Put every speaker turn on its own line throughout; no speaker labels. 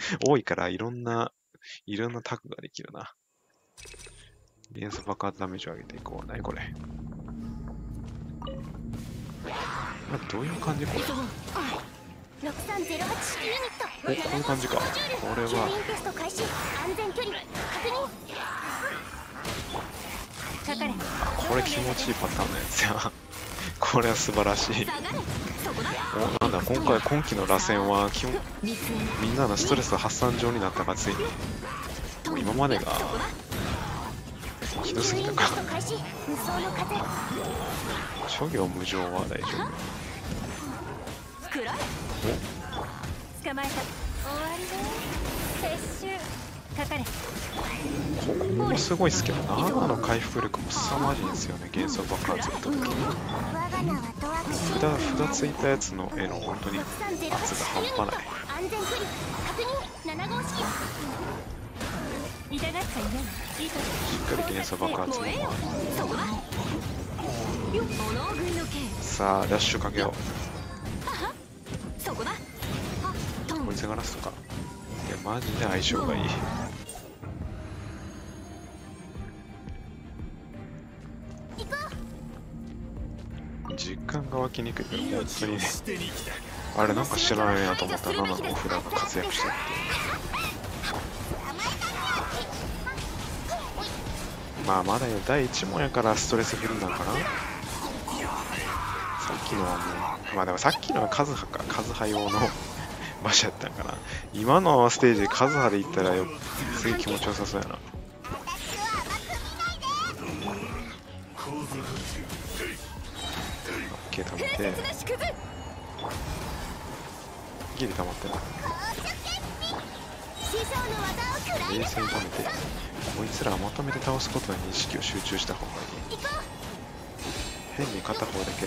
多いからいろんなタグができるな。連鎖爆発ダメージを上げていこう。何これ。どういう感じこれ。
6308ユニット。
こういう感じか。これは。
テスト開始。安全距離確認。かかれ。
これ気持ちいいパターンのやつや。これは素晴らしい。お、なんだ、今期の螺旋は基本みんなのストレス発散場になったかついに。もう今までがひどすぎたか。諸行無常は大丈夫。
捕まえた。終わりで撤収。かかれ。
ここもすごいですけど、7の回復力も凄まじいんですよね。幻想爆発打った時に札ついたやつの絵の本当に圧が半端ない。
安全距離確認。7号式。痛がった夢は
しっかり幻想爆発もさあダッシュかけよう。こいつがラストか。いやマジで相性がいい。実感が湧きにくいけど本当にね。あれなんか知らないなと思ったら7のお札が活躍してるまあまだ第1問やからストレスフルなのかな。さっきのはもうまあでもさっきのはカズハか。カズハ用の場所やったんかな。今のステージでカズハで行ったらすげえ気持ちよさそうやな。オッケー溜めてギリ溜まってな。冷静に溜めてこいつらはまとめて倒すことに意識を集中した方がいい。変に片方だけ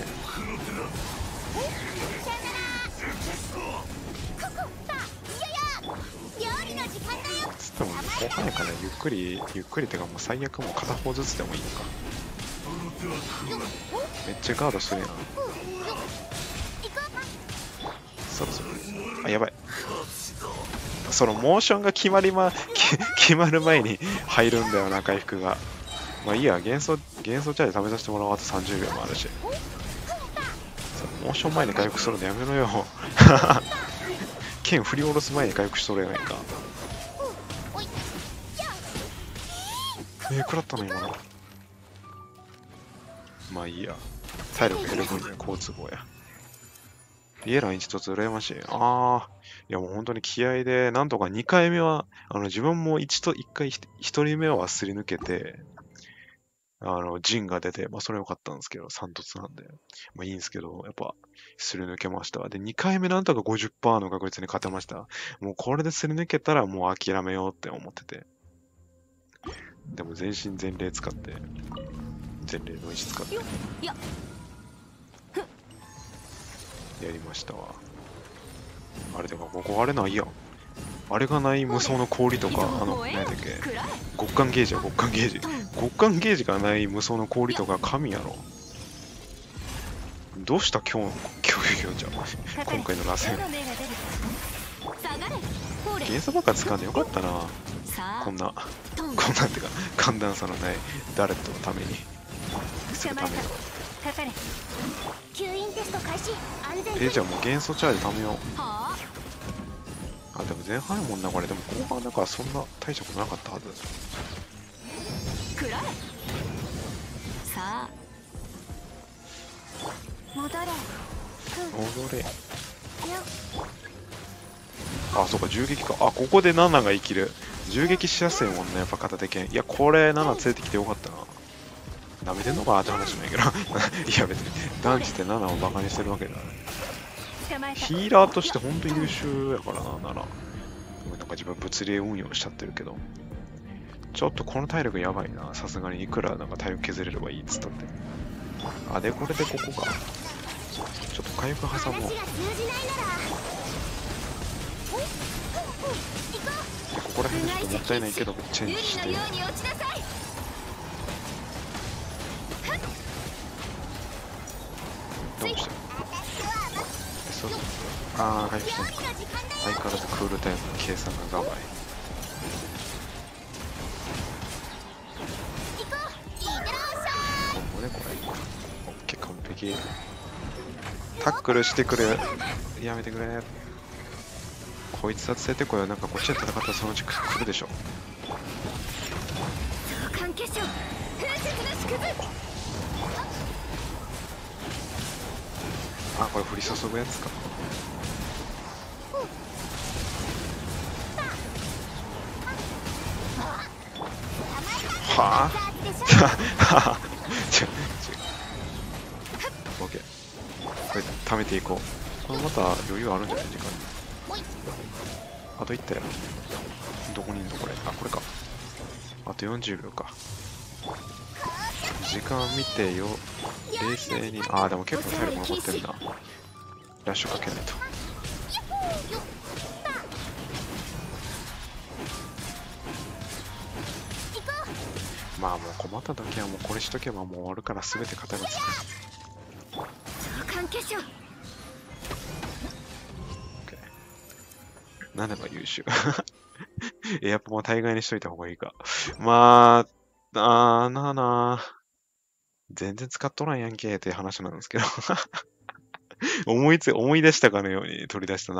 つっても後半やからゆっくりってかもう最悪もう片方ずつでもいいのか。めっちゃガードするやん。そろそろあやばい。そのモーションが決まる前に入るんだよな回復が。まあいいや、幻想チャージ試させてもらおう。あと30秒もあるし。モーション前に回復するのやめろよ。剣振り下ろす前に回復しとれないか。食らったの今の。まあいいや。体力減る分には好都合や。リエラン一つ羨ましい。いやもう本当に気合で、なんとか2回目は、自分も1回1人目はすり抜けて、ジンが出て、まあそれ良かったんですけど、3突なんで、まあいいんですけど、やっぱ、すり抜けました。で、2回目なんとか 50% の確率に勝てました。もうこれですり抜けたらもう諦めようって思ってて。でも全身全霊使って、全霊の石使って、やりましたわ。あれでか、ここあれないやん。あれがない無双の氷とか、何やったっけ、極寒ゲージは極寒ゲージ。極寒ゲージがない無双の氷とか神やろ。どうした今日じゃん。今回の螺旋。元素ばっか使んでよかったな。こんなんてか、寒暖差のないダレットのために。するために。じゃあもう元素チャージためよう。でも前半やもんなこれ。でも後半だからそんな大したことなかったはず。
さあ戻れ。
そうか、銃撃か。ここで7が生きる。銃撃しやすいもんね、やっぱ片手剣。いや、これ7連れてきてよかったな。舐めてんのかなって話もいいけど。いや、別に、断じて7をバカにしてるわけだね。ヒーラーとして本当に優秀やからな、7。なんか自分物理運用しちゃってるけど。ちょっとこの体力やばいな。さすがにいくらなんか体力削れればいいっつったって。で、これでここか。ちょっと回復挟もう。で、ここら辺でちょっともったいないけど、チェンジして。どうしてそう回復してんのか。 相変わらずクールタイムの計算が頑張れ。これこれ。オッケー、完璧。タックルしてくれ。やめてくれ。こいつは連れてこよ。なんかこっちで戦ったらそのうち来るでしょ。あ、これ降り注ぐやつか。はあオッケー。これ貯めていこう。これまた余裕あるんじゃない時間に。あと1体やろ。どこにいんのこれ。あ、これか。あと40秒か。時間見てよ。冷静に。あー、でも結構体力残ってるな。ラッシュかけないと。まあもう困った時はもうこれしとけばもう終わるから全て型がつく。なんでも優秀。エアポも大概にしといた方がいいか。まあ、なあなあ。全然使っとらんやんけって話なんですけど。思い出したかのように取り出した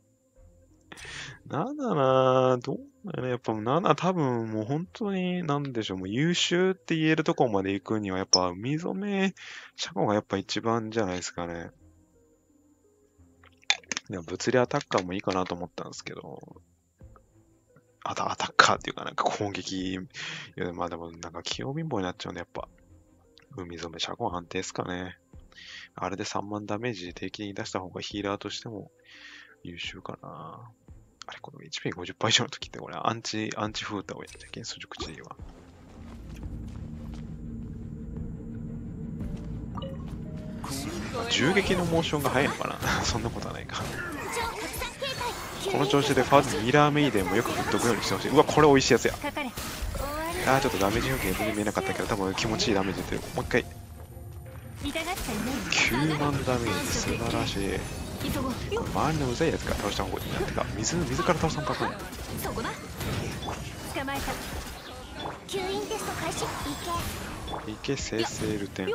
7。7な、どうだね。やっぱ7多分もう本当に、なんでしょう、もう優秀って言えるところまで行くには、やっぱ海染め車庫がやっぱ一番じゃないですかね。いや、物理アタッカーもいいかなと思ったんですけど、アタッカーっていうかなんか攻撃、いや、まあでもなんか器用貧乏になっちゃうんで、やっぱ、海染め車庫安定ですかね。あれで3万ダメージ定期的に出した方がヒーラーとしても優秀かな。あれ、この HP50% 以上の時ってこれアンチフーターをやったっけ、素熟知は。銃撃のモーションが速いのかなそんなことはないか。この調子でファズミラーメイデンもよく振っとくようにしてほしい。うわ、これ美味しいやつや。あー、ちょっとダメージ表現全然見えなかったけど、多分気持ちいいダメージ出てる。もう一回。9万ダメージ、素晴らしい。周りのうざいやつから倒した方がいいな。てか、水から倒さんとあかんやん。いけ、生成ルテン。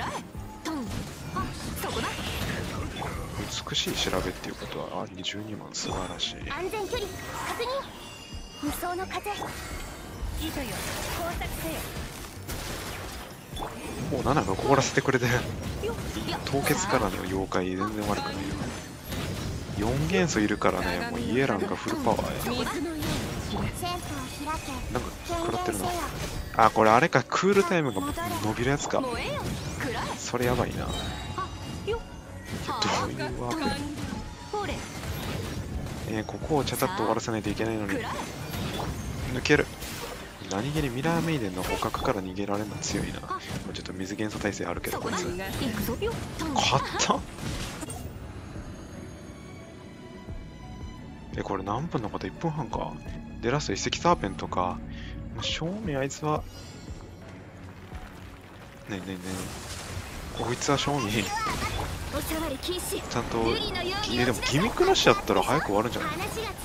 美しい調べっていうことは、22万、素晴らしい。
安全距離確認。無双の風。糸よ、工作せよ。
もう7が凍らせてくれてる。凍結からの妖怪全然悪くないよ。4元素いるからね、もうイエランがフルパワーや。なんか食らってるな。あ、これあれか、クールタイムが伸びるやつか。それやばいな。どういうワープ。ここをちゃちゃっと終わらせないといけないのに。抜ける。何気にミラーメイデンの捕獲から逃げられるの強いな。ちょっと水元素耐性あるけど、こいつ。勝った。これ何分のこと？ 1 分半か。で、ラスト一石サーペントか。正味あいつは。ねえねえねえ。こいつは正味。ちゃんと。でもギミックなしやったら早く終わるんじゃない？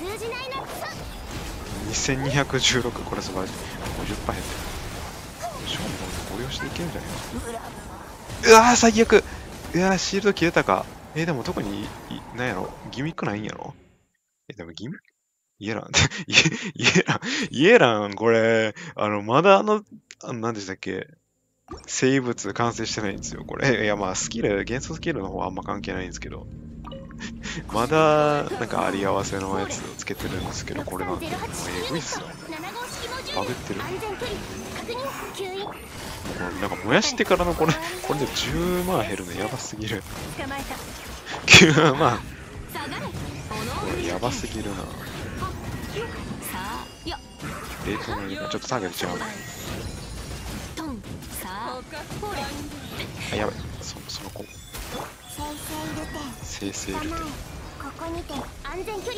2216、これ素晴らしい。50%減ってる。正味ご利用していけるんじゃないか。うわー、最悪。うわー、シールド切れたか。でも特に、なんやろ、ギミックないんやろ。でもギミックイエランイエラン、これ、まだ何でしたっけ、生物完成してないんですよ、これ。いや、まあ、元素スキルの方はあんま関係ないんですけど、まだ、なんかあり合わせのやつをつけてるんですけど、これなんて、もうえぐいっすよ。バグってる。なんか燃やしてからのこれで10万減るのやばすぎる。9万。これやばすぎるな。冷凍のリバーちょっとターゲット違うな。あ、やばい。その子。生成ルテン。
ここにて安全距離確認。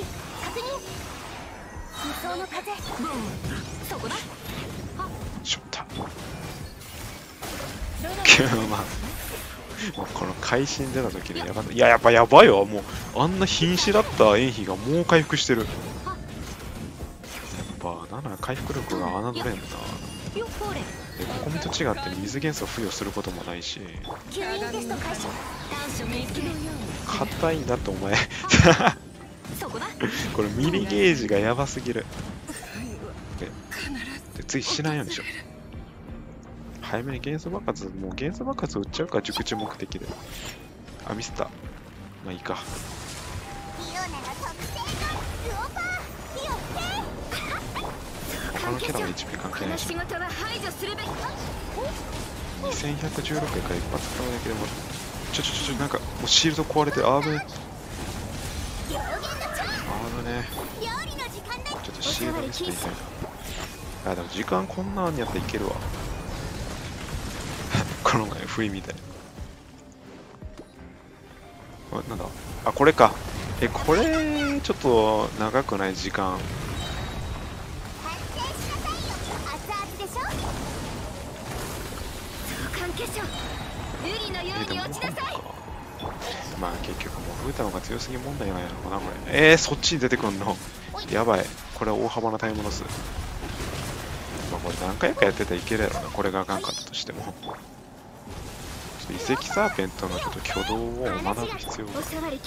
無双の風。そこだ。
しょった。9万。 もうこの会心出た時にやばい。いや、やっぱやばいわ。もう、あんな瀕死だった炎飛がもう回復してる。やっぱ、なんなら回復力が侮れんな。
よっこれ
で、ここみと違って水元素を付与することもないし、
吸引テスト開始短所水のように
硬いんだってお前。
そこだ
これミリゲージがやばすぎる。で、次死なんようにしよう。早めに元素爆発、もう元素爆発を撃っちゃうか、熟知目的で。あ、ミスった。まあいいか。他のキャラは HP 関係ないし。
仕事は排除するべき
2116回から一発使うだけでも、なんか、もうシールド壊れてる。あぶね。ちょっとシールド見せてみたいな。あ、でも時間こんなんやったらいけるわ。この前、不意みたい。あ、なんだあ、これか。これ、ちょっと長くない時間。でもまあ結局もうフータの方が強すぎ問題ないのかなこれ。そっちに出てくんのやばい。これは大幅なタイムロス。まあこれ何回かやってたらいけるやろな。これがあかんかったとしても。ちょっと遺跡サーペントのちょっと挙動を学ぶ必要が。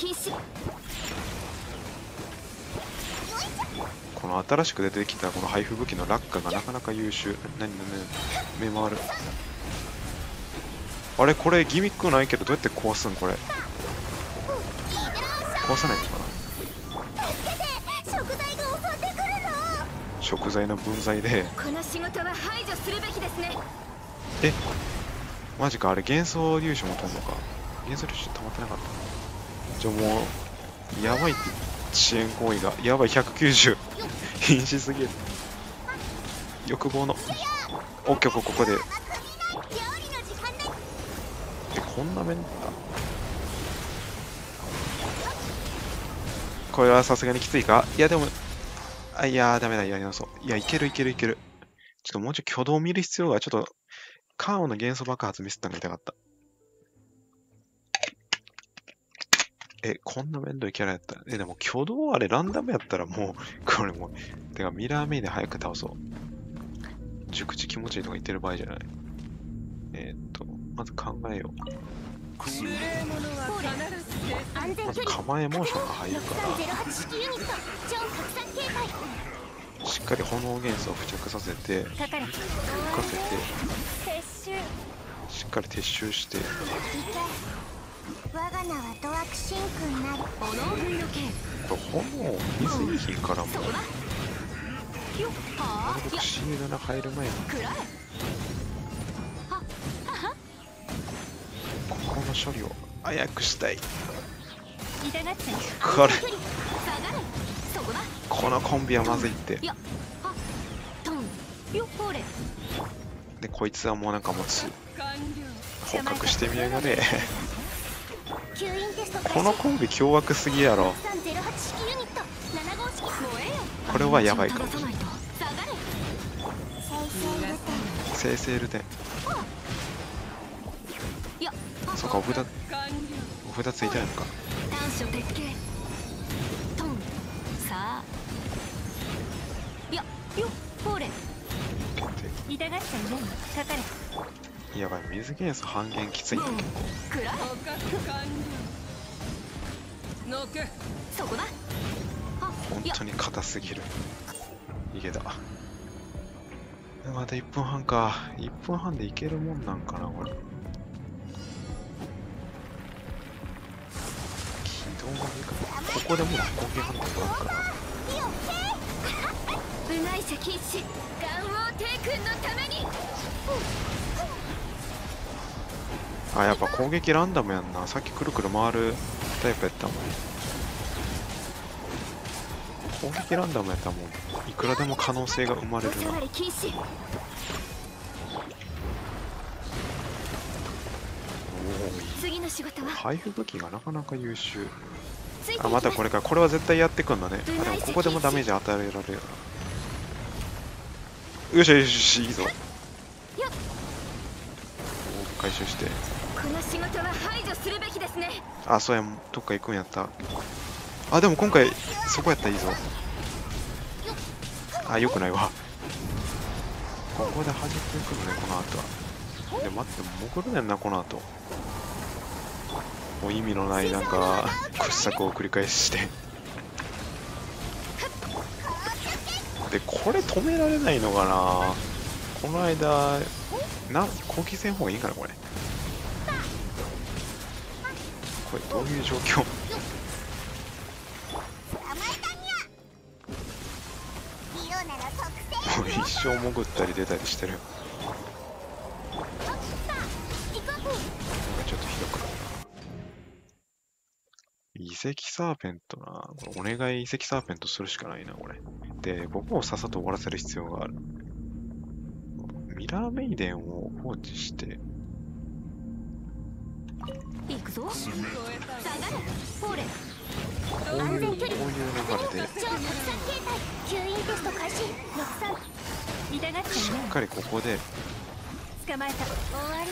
この新しく出てきたこの配布武器の落下がなかなか優秀。目回る。あれこれギミックないけどどうやって壊すんこれ。壊さないのかな。食材の分際で。
この仕事は排除するべきですね。
マジか。あれ幻想粒子も飛んのか。幻想粒子溜まってなかった。じゃあもうやばいって。遅延行為がやばい。190瀕死すぎる。欲望のオッケー。ここでこんな面だ。これはさすがにきついか。いやでも、いやダメだ。やりなそう。いや、いける。ちょっともうちょい挙動を見る必要が。ちょっとカーオの元素爆発ミスったのが痛かった。こんな面倒いキャラやったら。でも挙動あれランダムやったらもう、これもう、てかミラーメイで早く倒そう。熟知気持ちいいとか言ってる場合じゃない。まず考えよう。まず構えモーションが入るから、しっかり炎元素を付着させて、浮かせて、しっかり撤収して、
我が名はドアクシンクなり
炎水品からもなるべくシールドが入る前にここの処理を早くしたい。このコンビはまずいって。でこいつはもうなんかもう捕獲してみやがれ。このコンビ凶悪すぎやろ。これはやばいかもしれない。生成ルテン。そうか、お札ついてないのか。やばい、水元素半減きついんだ結構。本当に硬すぎる。いけた。また1分半か。1分半でいけるもんなんかなこれ。起動がいいかな。ここでもう攻撃判定があるから。あ、やっぱ攻撃ランダムやんな。さっきくるくる回るタイプやったもん。攻撃ランダムやったらもういくらでも可能性が生まれるな。配布武器がなかなか優秀。あ、またこれか。これは絶対やってくんだね。あ、でもここでもダメージ与えられるな。よし、いいぞ。回収して。
この仕事は排除するべきですね。
あ、そうや、どっか行くんやった。あ、でも今回そこやったらいいぞ。あ、よくないわ。ここで弾いてくるね、この後は。で、待って、潜るねんな、この後。もう意味のないなんか掘削を繰り返してで、これ止められないのかな。この間攻撃せん方がいいかな、これ。これどういう状況。もう一生潜ったり出たりしてる。ちょっとひどくなるな。遺跡サーペントな。これお願い遺跡サーペントするしかないな、これ。で、ここをさっさと終わらせる必要がある。ミラーメイデンを放置して。
行くぞ。下がれ。ほれ。
こういう流れで。
超国産形態。吸引テスト開始。63。痛がって
しっかりここで。
捕まえた。終わり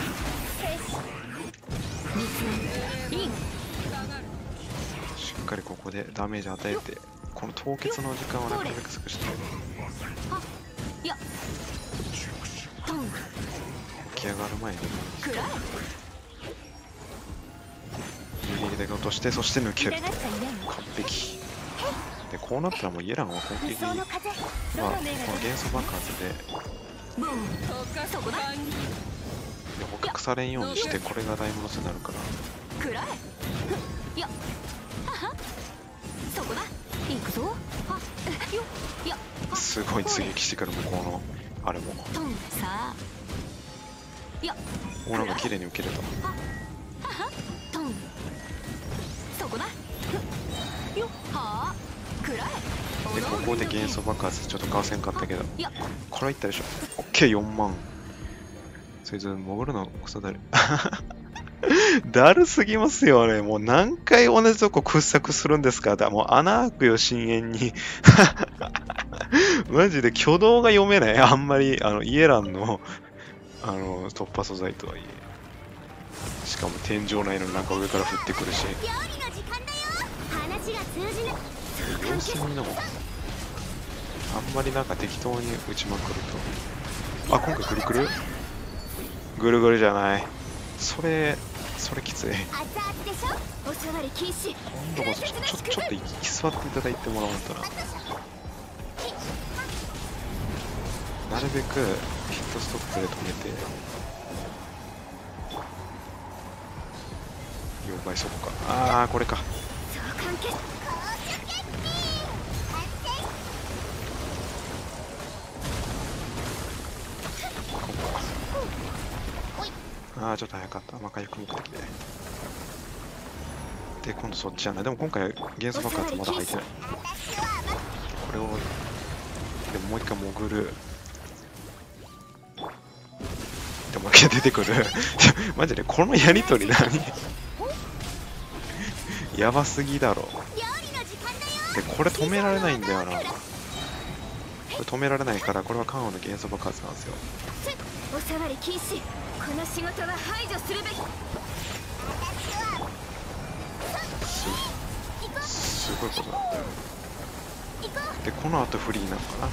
です。イン。
しっかりここでダメージ与えて、この凍結の時間をなるべく少して、起き上がる前にギリギリで落として、そして抜ける。完璧で、こうなったらもうイエランは攻撃はこの元素爆発で捕獲されんようにして、これが大物になるから。すごい追撃してくる、向こうのあれも。お、なんか綺麗に受けれた。で、ここで元素爆発ちょっとかわせんかったけど、これはいったでしょ。オッケー、4万。そいつ潜るのクソだる。だるすぎますよね。もう何回同じとこ掘削するんですか。もう穴開くよ、深淵に。マジで挙動が読めない。あんまりイエランの突破素材とはいえ。しかも天井内のなんか上から降ってくるし。様子見のもあんまりなんか適当に打ちまくると。あ、今回グルグルぐるぐるじゃない。それきつい。今度こそちょっと息座っていただいてもらわんとな。なるべくヒットストップで止めて。了解、そこか。ああ、これか。ああ、ちょっと早かった。回復目的で。で、今度そっちやな。でも今回元素爆発まだ入ってない。これを、でももう一回潜る。でももう一回出てくる。マジでこのやりとり何やばすぎだろ。で、これ止められないんだよな。これ止められないから、これはカンオの元素爆発なんですよ。
お触り禁止。この仕事は排除するべき。
すごいことなんだよ。で、この後フリーなのかな。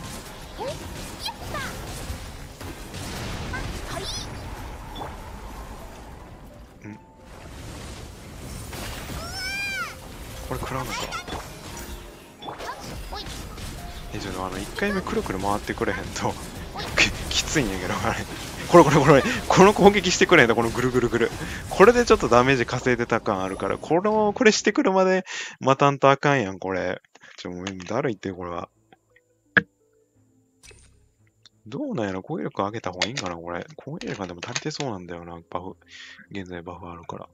これ食らうのか。ちょっと1回目くるくる回ってくれへんときついんやけど、あれ。この攻撃してくれへんと、このぐるぐるぐる。これでちょっとダメージ稼いでた感あるから、これしてくるまで待たんとあかんやん、これ。もうだるいって、これは。どうなんやろ、攻撃力上げた方がいいんかな、これ。攻撃力でも足りてそうなんだよな、現在バフあるから。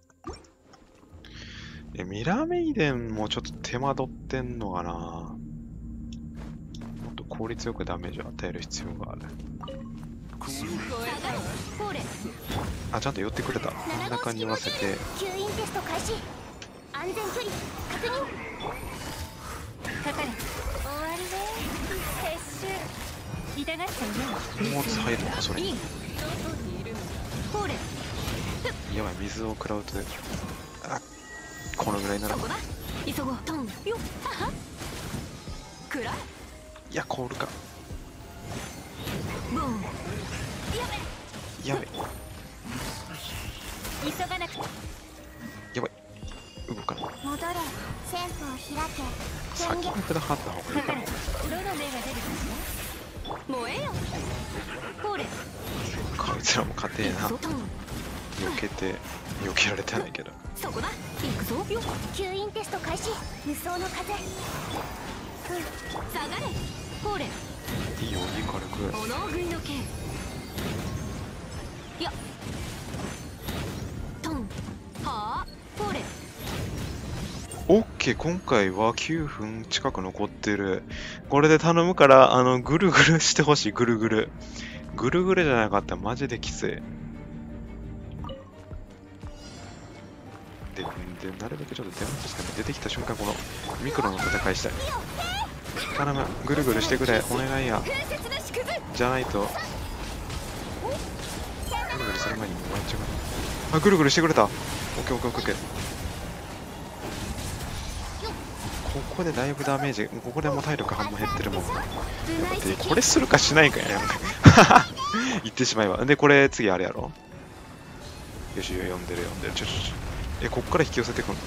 ミラーメイデンもちょっと手間取ってんのかな。もっと効率よくダメージを与える必要がある。あ、ちゃんと寄ってくれた。真ん中に寄らせて。
吸引テスト開始。安全距離確認。かかれ。終わりで撤収。痛がっちゃうね。
もう入るのか、それに。
ほれ。
やばい、水を食らうと、あ、このぐらいなら。
そこだ。急ごう。トンよ。はは。くら
いや、凍るか。
ボン。やべ。
やべ、
急がなくて。
やばい。動かない。
戻れ。旋風を開け。
先に札貼った方がいいかな。
どの目が出るかしら。燃えよ。ほれ。
こいつらも勝てえな。
トン。
避けて、避けられてないけど。
そこだ。行くぞ。よ。吸引テスト開始。無双の風。下がれ。ほれ。
いいよ、いい軽く。
おの食いの剣。や。トン。はあ。ほれ。
オッケー、今回は9分近く残ってる。これで頼むから、ぐるぐるしてほしい、ぐるぐる。ぐるぐるじゃなかったらマジできつい。で、なるべくちょっと出待ちしても出てきた瞬間、このミクロの戦いしたい。頼む、ぐるぐるしてくれ、お願いや。じゃないと、ぐるぐるする前にもう終わっちゃうから。あ、ぐるぐるしてくれた。オッケーオッケーオッケー。ここでだいぶダメージ、ここでもう体力半分減ってるもん。で、これするかしないかや。言ってしまえば。で、これ次あれやろ。よし、読んでる。こっから引き寄せてくるの。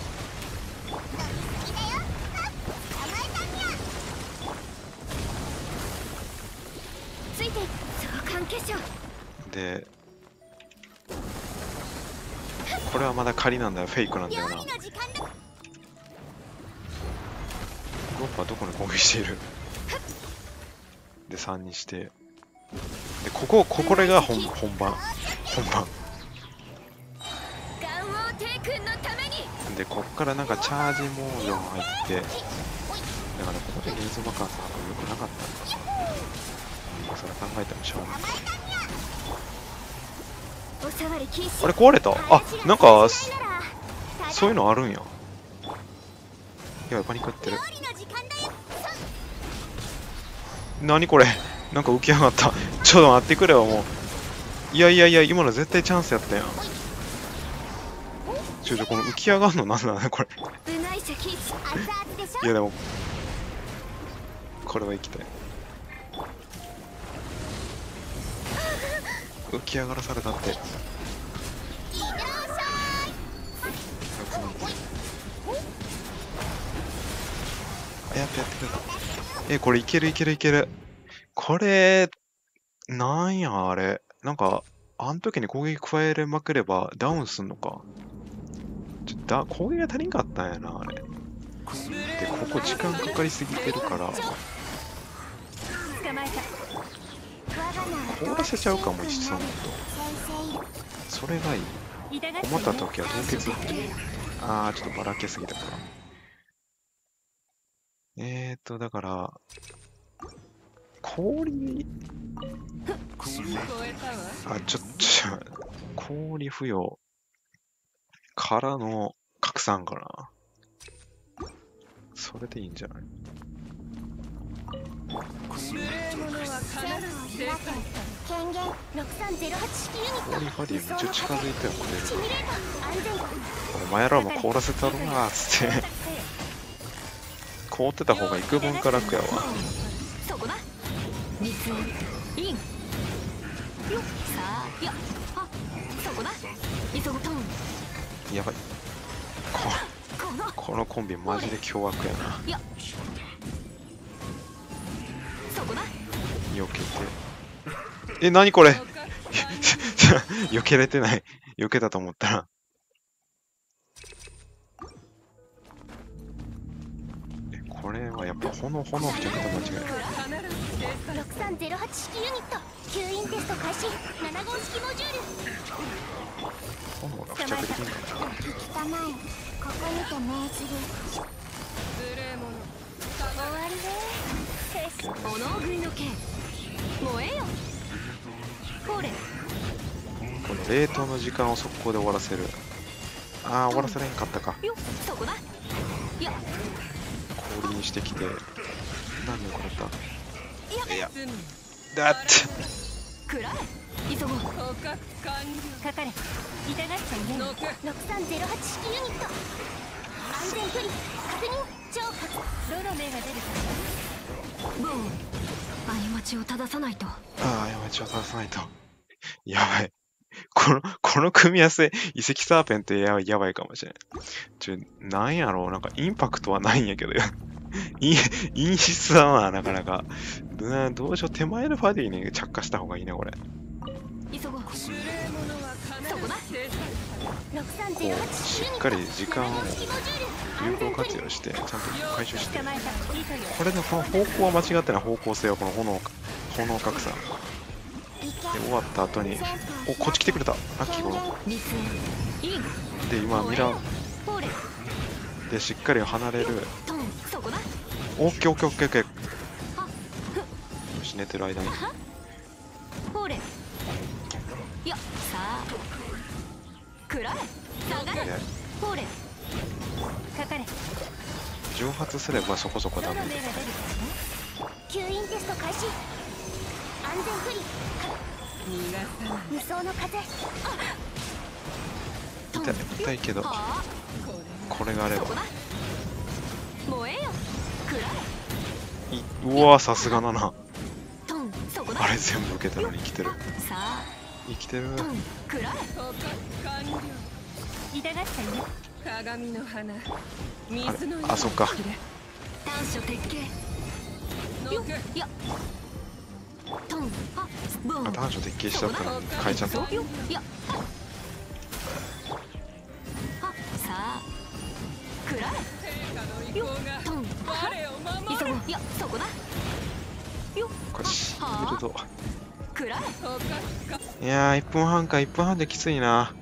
ついて召喚結晶。で、
これはまだ仮なんだよ、フェイクなんだよな。ゴッパはどこに攻撃している。で、3にして。で、これが本番。で、こっからなんかチャージモードも入って、だからここでゲーズ爆発なんか良くなかったんだ。それ考えてもしょうがない。あれ壊れた。あ、なんか、そういうのあるんや。やばい、パニックってる。何これ、なんか浮き上がった。ちょっと待ってくれよ、もう。いや、今の絶対チャンスやったやん。この浮き上がるのなんだね、これ。いや、でも、これは行きたい。浮き上がらされたって。やってくれた。これいける。これ、なんや、あれ。なんか、あん時に攻撃加えれまくればダウンすんのか。攻撃が足りんかったんやな、あれ。で、ここ時間かかりすぎてるから、凍らせちゃうかも、一度と。それがいい。困った時は凍結って。あー、ちょっとばらけすぎたから。だから、氷、氷不要からの拡散かな。それでいいんじゃない？氷ファディめっちゃ近づいたよ、これ。お前らも凍らせたろなーっつって。凍ってた方が幾分か楽やわ。やばい。このコンビマジで凶悪やな。避けて。何これ。避けれてない。避けたと思ったら。これはやっぱ炎って言うこと間違いない。
6308式ユニット吸引テスト開始。7号式モジュール。
炎が付着できんのかな。
汚い。ここにて命じる。終わりでーす。おの食いの剣。燃えよ。ほれ。
この冷凍の時間を速攻で終わらせる。ああ、終わらせれんかったか。
そこだ。
氷にしてきて。何をこれた。いや、だって。
食らえ。急ごう。かかれ。痛がっちゃいねえ。6308式ユニット。安全距離確認。超確。どの目が出るか。ボーン。過ちを正さないと。
ああ、やばい、ちょっと出さないと。やばい。この組み合わせ、遺跡サーペンってやばいかもしれん。なんやろう、なんかインパクトはないんやけど、陰湿だな、なかなか。どうしよう、手前のファディに着火した方がいいね、これ。
急ごう。そこだ。
しっかり時間を有効活用して、ちゃんと回収して。これでこの方向は間違ってない、方向性はこの炎格差。で、終わった後に、お、こっち来てくれた。ラッキーゴロ。で、今、ミラー。で、しっかり離れる。オッケーオッケーオッケーオッケー。よし、寝てる間に。蒸発すればそこそこダメ。
吸引テスト開始。安全距離。無双の風。
痛いけど、これがあれば。うわ、さすがだな。あれ全部受けたのに生きてる。生きてる。
鏡の花。
あ、そっか。
短所鉄拳。
短所鉄拳しちゃったのに変えちゃった。こし、入れると。いやー、1分半か、1分半できついな。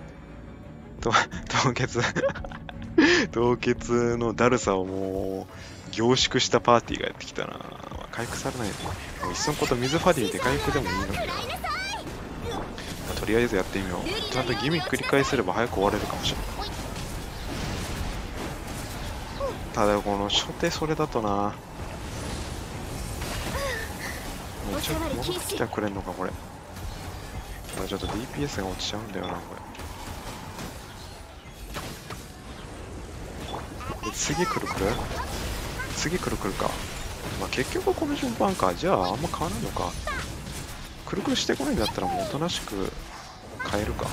凍結凍結のだるさをもう凝縮したパーティーがやってきたな。回復されないね。もういっそのこと水ファディで回復でもいいのにな。とりあえずやってみよう。ちゃんとギミック繰り返せれば早く終われるかもしれない。ただこの初手それだとな。もうちょっと戻ってきてくれんのかこれ。ただちょっと DPS が落ちちゃうんだよなこれ。で次くるか。まあ結局この順番か。じゃああんま変わらんのか。くるくるしてこないんだったらもうおとなしく変えるか。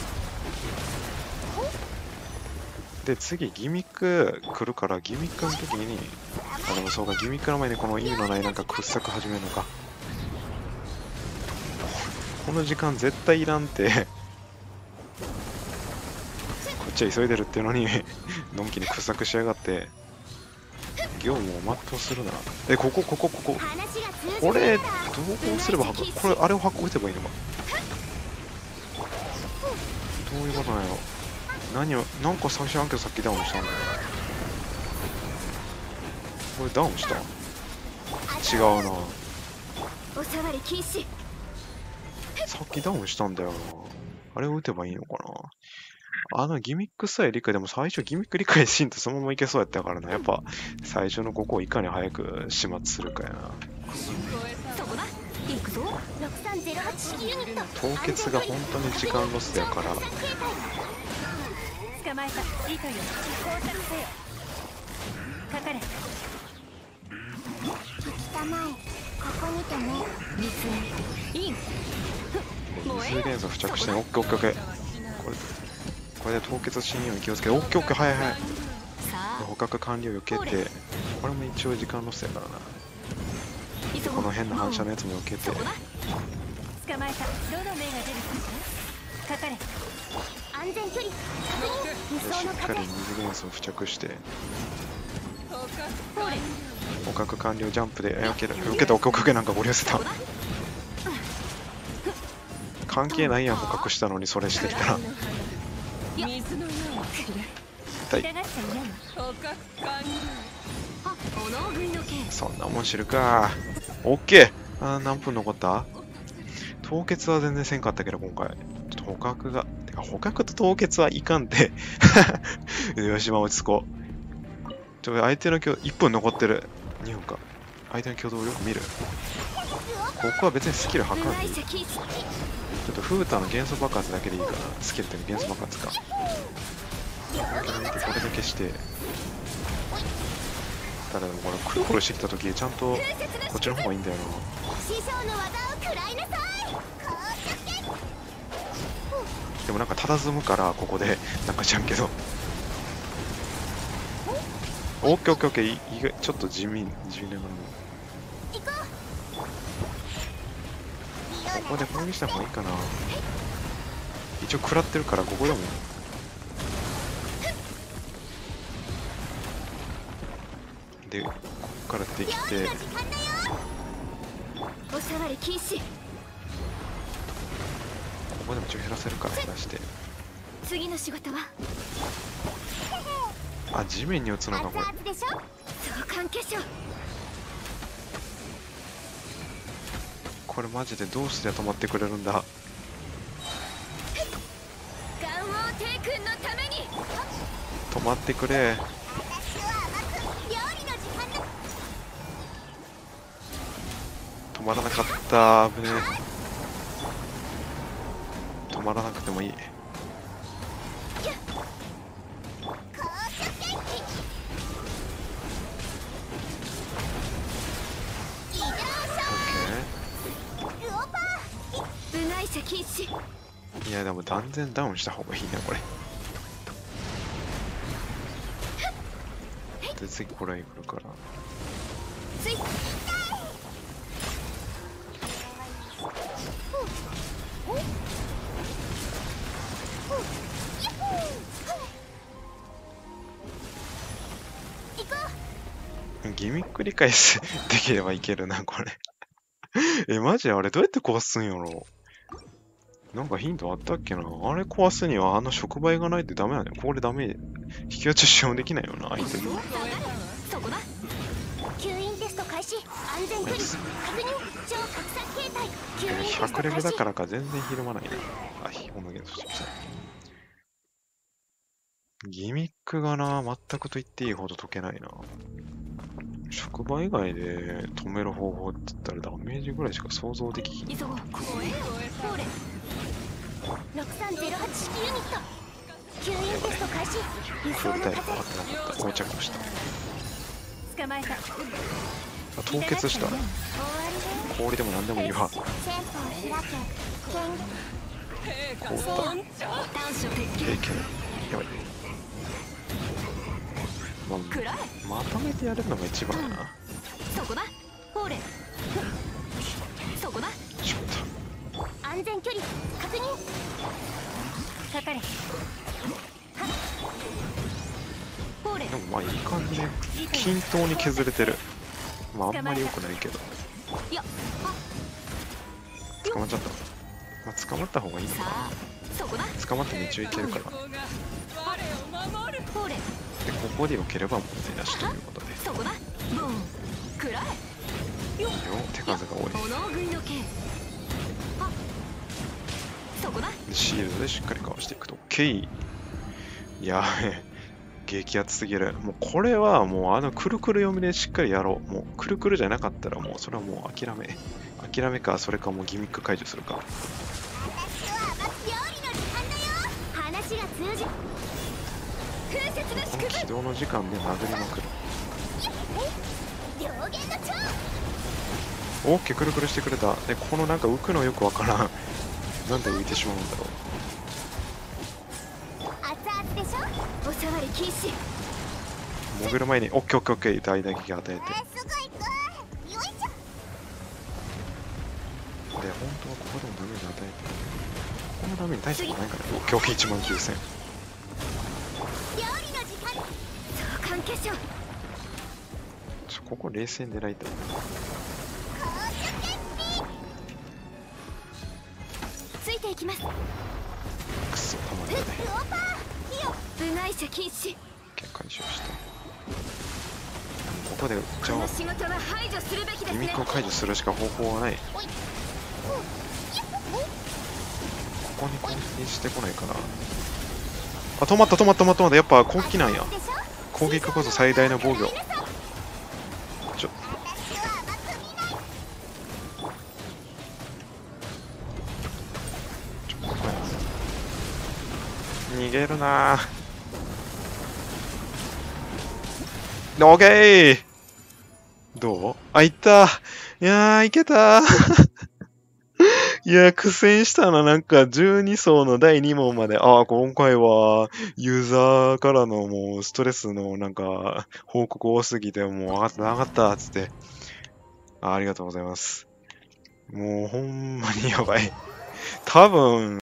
で次ギミック来るからギミックの時にでもそうか、ギミックの前にこの意味のないなんか掘削始めるのか。この時間絶対いらんってこっちは急いでるっていうのにのんきに掘削しやがって業務を全うするな。これどうすればこれあれを打てばいいのか。どういうことなんやろ。なんか最初アンケートさっきダウンしたんだよ。これダウンした？違うな。さっきダウンしたんだよな。あれを打てばいいのかな。ギミックさえ理解でも最初ギミック理解しんとそのままいけそうやったからな。やっぱ最初のここをいかに早く始末するかやな。凍結が本当に時間ロスやから。捕まえた。いいとよ。工作せよ。かかれ。北前、ここにてね。イン。水元素付着してね。オッケーオッケーオッケー。これで凍結しんように気をつけて。オッケーオッケー、はいはい。捕獲完了を避けて。これも一応時間ロスやからな。この変な反射のやつも避けて。捕まえた。どの目が出るか。かかれ。安全距離。しっかり水元素を付着して捕獲完了。ジャンプで避けた。オッケーオッケー。なんかゴリ寄せた。関係ないやん、捕獲したのにそれしてきたら痛い。そんなもん知るか。オッケー。何分残った？凍結は全然せんかったけど今回ちょっと捕獲が捕獲と凍結はいかんってよし、まあ落ち着こう。相手の1分残ってる。2分か。相手の挙動をよく見る。 ここは別にスキル吐かんでいい。ちょっとフータの元素爆発だけでいいから、スキルっていうの元素爆発か。これだけして、ただでもこれクルクルしてきた時ちゃんとこっちの方がいいんだよな。でもなんか佇むからここでなんか知らんけど。オッケーオッケーオッケー、意外ちょっと地味なの。ここで攻撃した方がいいかな。一応食らってるからここでも。でここからできて。
おさわり禁止。
ここでも一応減らせるから減らして。
次の仕事は。
あ、地面に打つのかこれ。
そう関係者。
これマジでどうして止まってくれるんだ。
ガンオーテイ君のために
止まってくれ。止まらなかった。危ねえ。止まらなくてもいい。いやでも断然ダウンした方がいいなこれ。で次これに来るから。ギミック理解できればいけるなこれ。マジあれどうやって壊すんやろ。なんかヒントあったっけな。あれ壊すにはあの触媒がないとダメなのよ。これダメ。引き落ち使用できないよな、相手に。100レベルだからか全然ひるまないな。あ、ひもの元素した。ギミックがな、全くと言っていいほど解けないな。職場以外で止める方法って言ったらダメージぐらいしか想像できひん。
6308式ユニット吸引テスト開始。
フルタイプ合ってなかった。到着した。
捕まえた。
凍結した。氷でも何でもいいわ。凍った。経験やばい。まとめてやるのが一番やな。
そこだ。ほれ。そこだ。
ちょっ
と。安全距離確認。かかれ。ほれ。
でもまあいい感じで均等に削れてる。まああんまり良くないけど。捕まっちゃった。まあ捕まった方がいいのかな。捕まっても一応いけるから。でここで良ければ問題なしということで。いいよ、手数が多い。でシールドでしっかりかわしていくと。OK。いや激アツすぎる。もうこれはもうあのくるくる読みでしっかりやろう。もうくるくるじゃなかったらもうそれはもう諦めか、それかもうギミック解除するか。この起動の時間で殴りまくる。オッケー、くるくるしてくれた。でこのなんか浮くのよくわからん。なんで浮いてしまうんだろう。潜る前にオッケーオッケーオッケー、大打撃与えて。で本当はここでもダメージ与えて。ここのダメージ大したことないからね。オッケーオッケー、19000。ここ冷静に狙いたい。
ついていきます。
くそ、たまんだね。
部外者禁止。
結果にしようして。ここでじゃあギミックを解除するしか方法はない。ここに攻撃してこないかな。あ、止まった。やっぱ攻撃なんや。攻撃こそ最大の防御。 逃げるな。オッケー。どう？あ、いった。いやー、いけた。いや、苦戦したな。なんか、12層の第2問まで、ああ、今回は、ユーザーからのもう、ストレスの、なんか、報告多すぎて、もう、上がった、つって。ありがとうございます。もう、ほんまにやばい。多分、